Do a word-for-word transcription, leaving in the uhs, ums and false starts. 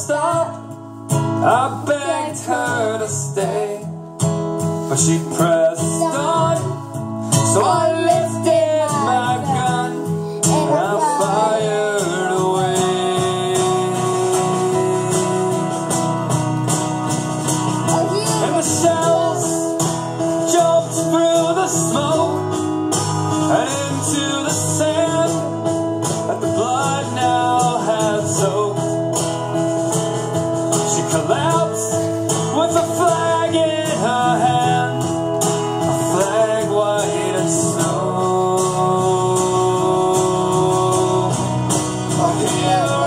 stop. I begged her to stay, but she pressed on. So I lifted my gun and I fired away. And the shells jumped through the smoke and into the sand that the blood now had soaked. She collapsed with a flag in her hand, a flag white as snow. Oh, yeah.